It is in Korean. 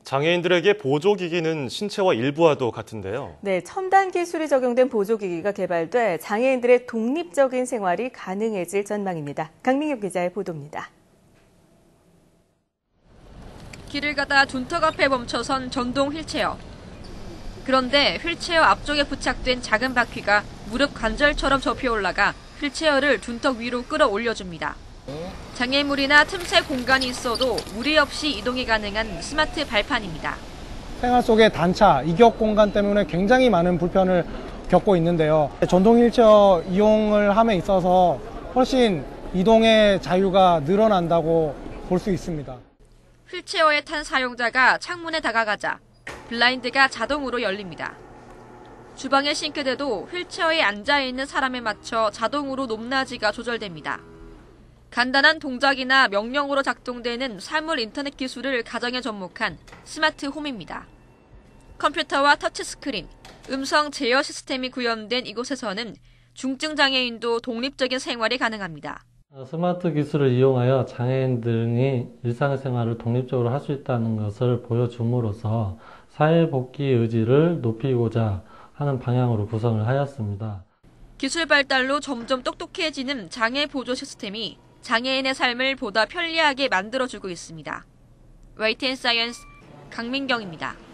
장애인들에게 보조기기는 신체와 일부와도 같은데요. 네, 첨단 기술이 적용된 보조기기가 개발돼 장애인들의 독립적인 생활이 가능해질 전망입니다. 강민규 기자의 보도입니다. 길을 가다 둔턱 앞에 멈춰선 전동 휠체어. 그런데 휠체어 앞쪽에 부착된 작은 바퀴가 무릎 관절처럼 접혀 올라가 휠체어를 둔턱 위로 끌어올려줍니다. 장애물이나 틈새 공간이 있어도 무리 없이 이동이 가능한 스마트 발판입니다. 생활 속의 단차, 이격 공간 때문에 굉장히 많은 불편을 겪고 있는데요. 전동 휠체어 이용을 함에 있어서 훨씬 이동의 자유가 늘어난다고 볼 수 있습니다. 휠체어에 탄 사용자가 창문에 다가가자 블라인드가 자동으로 열립니다. 주방의 싱크대도 휠체어에 앉아있는 사람에 맞춰 자동으로 높낮이가 조절됩니다. 간단한 동작이나 명령어로 작동되는 사물 인터넷 기술을 가정에 접목한 스마트 홈입니다. 컴퓨터와 터치스크린, 음성 제어 시스템이 구현된 이곳에서는 중증 장애인도 독립적인 생활이 가능합니다. 스마트 기술을 이용하여 장애인들이 일상생활을 독립적으로 할 수 있다는 것을 보여줌으로써 사회 복귀 의지를 높이고자 하는 방향으로 구성을 하였습니다. 기술 발달로 점점 똑똑해지는 장애 보조 시스템이 장애인의 삶을 보다 편리하게 만들어주고 있습니다. 웨이트 앤 사이언스 강민경입니다.